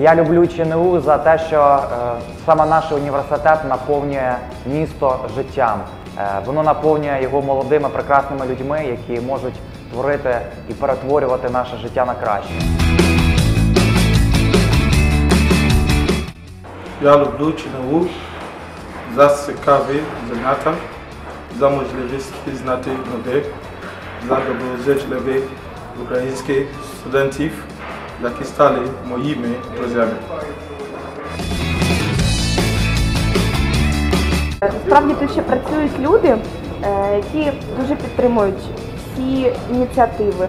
Я люблю ЧНУ за те, що саме наш університет наповнює місто життям. Воно наповнює його молодими, прекрасними людьми, які можуть творити і перетворювати наше життя на краще. Я люблю ЧНУ за цікаві заняття, за можливість пізнати нове, за доброзичливих українських студентів, які стали моїми друзями. Насправді тут ще працюють люди, які дуже підтримують всі ініціативи.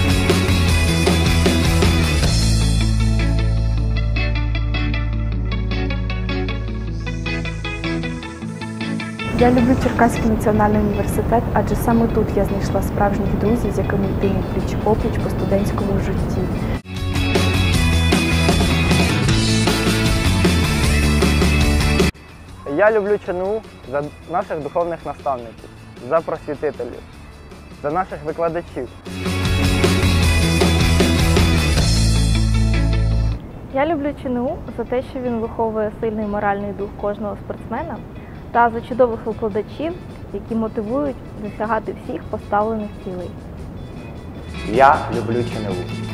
Я люблю Черкаський національний університет, адже саме тут я знайшла справжніх друзів, з якими йтиму пліч-опліч по студентському житті. Я люблю ЧНУ за наших духовних наставників, за просвітителів, за наших викладачів. Я люблю ЧНУ за те, що він виховує сильний моральний дух кожного спортсмена та за чудових викладачів, які мотивують досягати всіх поставлених цілей. Я люблю ЧНУ.